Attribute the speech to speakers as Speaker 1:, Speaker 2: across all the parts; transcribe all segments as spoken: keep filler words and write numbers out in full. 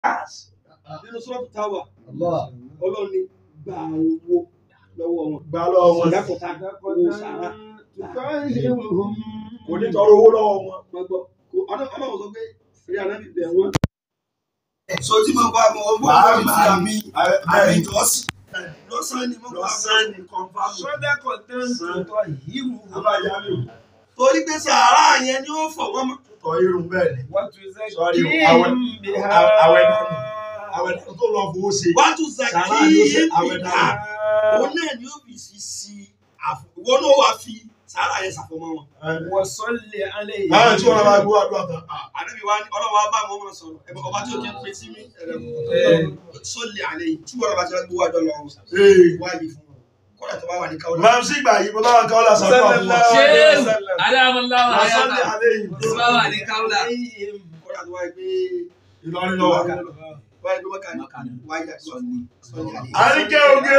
Speaker 1: nínú sọ́ọ̀tù táwà ọlọ́run ní gba owó lọ́wọ́ wọn
Speaker 2: gbà lọ́wọ́ wọn
Speaker 1: ìdákọ̀tà owó sàrà
Speaker 2: kò ní tọrọ owó lọ́wọ́ wọn.
Speaker 1: ọlọ́run sọ pé ṣe ànábì bẹ̀ wọ́n.
Speaker 3: so tí mo bá mọ owó mi sí àmì àmì ìjọsìn lọ́sàn-án ni mo bá
Speaker 2: lọ́sàn-án ni confam.
Speaker 3: sọ́dẹ̀ kọ̀tẹ́ǹtì tó yíwù.
Speaker 2: abájá mi ò
Speaker 3: torí pé sàárà yẹn ni ó fọ̀ wọ́n mọ́.
Speaker 2: tọ́ irun bẹ́ẹ̀ ni.
Speaker 3: wọ́n tún ṣe
Speaker 2: sọ́ọ́rí
Speaker 3: kí
Speaker 2: àwẹ̀
Speaker 3: n bí ha.
Speaker 2: àwẹ̀ dànù àwẹ̀ dànù tó lọ fowó ṣe.
Speaker 3: wọ́n tún ṣe
Speaker 2: sàárà
Speaker 3: kí
Speaker 2: ni ó ṣe
Speaker 3: n
Speaker 2: àwẹ̀
Speaker 3: bí
Speaker 2: dànù.
Speaker 3: ha. òun náà ni ó fi sí sí ìwọ náà wàá fi sàárà yẹn ṣàfọ̀mọ́ wọn.
Speaker 4: wọ́n sọ́lẹ̀ alẹ́ yìí.
Speaker 2: báyọ̀ tí wọ́n bá gbọ́ àdúrà tán.
Speaker 3: àdébí wa ọlọ́wọ́ wa bá wọn mọ̀ sọ̀rọ̀ ẹ̀bùn ọba tí ó kẹ́ pé sí mi sọ́lẹ̀ alẹ́ yìí tí wọ́n bá ti wá gbọ́ àjọ lọ wáyé fún wọn kọ́lá tó bá wà ní káwọ́lá.
Speaker 2: máa ń sí ìgbà yìí bó bá wà káwọ́lá sàdúrà fún wọn.
Speaker 4: ṣé adáàmọ́láwọ̀
Speaker 2: sọ́lẹ̀ alẹ́ yìí
Speaker 4: tí wọ́n wà ní káwọ́lá.
Speaker 3: kọ́lá tó wáyé pé
Speaker 2: Ìlọrin lọ́wọ́.
Speaker 3: wáyé pé mọ́kàní wáyé sọ́lẹ̀ alẹ́.
Speaker 2: àríkẹ́ oge.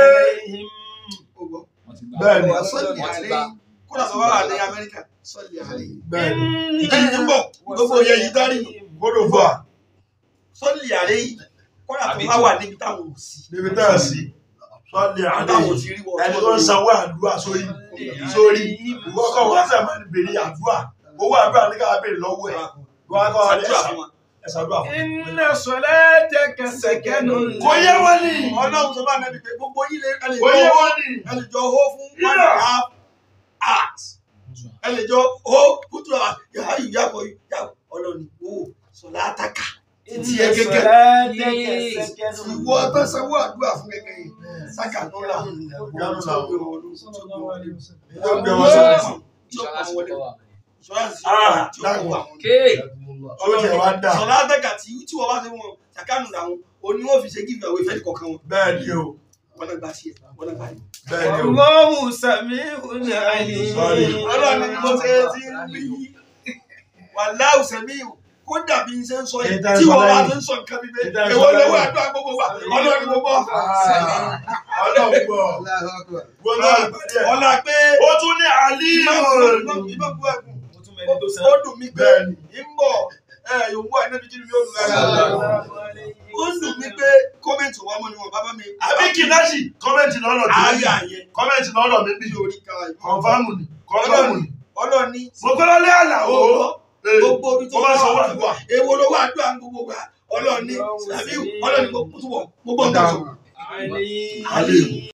Speaker 2: bẹ́ẹ̀ ni
Speaker 3: sọ́lẹ̀ alẹ́ kọ́lá tó wà ní Amẹ́ríkà sọ́lẹ̀ alẹ́.
Speaker 2: bẹ́ẹ̀ ni
Speaker 3: ìdí ń bọ̀ gbogbo yẹ yìí dárí
Speaker 2: gbọ́dọ̀ fà
Speaker 3: sọ́lẹ̀ alẹ́ yìí kọ́lá tó wá wà níbi táwọn ò sí.
Speaker 2: níbi tá a sí sọ́lẹ̀ alẹ́
Speaker 3: táwọn ò sí rí wọn.
Speaker 2: ẹni tó ń sanwó àdúrà sórí sórí ìwọ́kọ̀ wọ́n sẹ̀ máa ń béèrè àdúrà owó àdúrà ní ká béèrè lọ́wọ́ ẹ̀ wọ́n á kọ́ ọ́ ẹ̀ ṣàdúrà fún wọn.
Speaker 4: iná sọ̀lẹ́ tẹ̀kẹ̀ sẹ̀kẹ́nu.
Speaker 2: kò yẹ wọ́n ní.
Speaker 3: ọlọ́run sọ bá mẹ́bi pé gbogbo yìí lè ẹ lè
Speaker 2: kò yẹ wọ́n ní.
Speaker 3: ẹ lè jọ hó fún one and a half hours ẹ lè jọ hó kútu yàrá yìí yàgò yàgò ọlọ́run owó sọ̀lá àtàkà ti ẹ gẹ́gẹ́ ìwọ tó sanwó àdúrà fún gẹ́gẹ́ yìí sákà tó là ń sọ̀lá àtàkà tí wọ́n bá ti wọ́n sàkánù làwọn oní wọ́n fi ṣe give away fẹ́ẹ́ kọ̀ọ̀kan wọn.
Speaker 2: bẹ́ẹ̀ ni o.
Speaker 3: wọ́n náà gbà sí ẹ̀ wọ́n náà gbà yìí.
Speaker 2: bẹ́ẹ̀ ni o.
Speaker 4: Ọlọ́hun sàmí òní àlè.
Speaker 3: ọlọ́run ni mo ṣe ti ń rí wàláhù sẹ́mi kó dàbí iṣẹ́ ń sọ yìí tí wọ́n bá ti ń sọ nǹkan bíbẹ́ èwo lówó àdúrà gbogbo wa ọlọ́run ni mo gbọ́.
Speaker 2: ọlọ́run gbọ́.
Speaker 3: ọlá pé
Speaker 2: ó tún ní àlímù.
Speaker 3: ìbọn bu ẹkùn ó dùn mí pé ń bọ̀ yòówù àìnábi kí ni yóò dùn lára ó dùn mí pé kọ́mẹ̀ntì wa mọ́ ni wọn bàbá mi.
Speaker 2: àbí kìláṣì kọ́mẹ̀ntì lọ́nà tí
Speaker 3: ayé àyẹ
Speaker 2: kọ́mẹ̀ntì lọ́nà mi bí
Speaker 3: orí ká
Speaker 2: kọ̀nfàmù ni kọ̀nfàmù ni.
Speaker 3: ọlọ́ni
Speaker 2: mo kọ́lá lé àlà o.
Speaker 3: gbogbo orí tó
Speaker 2: bá sọ wà wà.
Speaker 3: èwo ló wà àdúrà gbogbo gbà ọlọ́ni sàbí ọlọ́ni mo túbọ̀ mo gbọ́ nǹkan sọ.
Speaker 4: Àlè.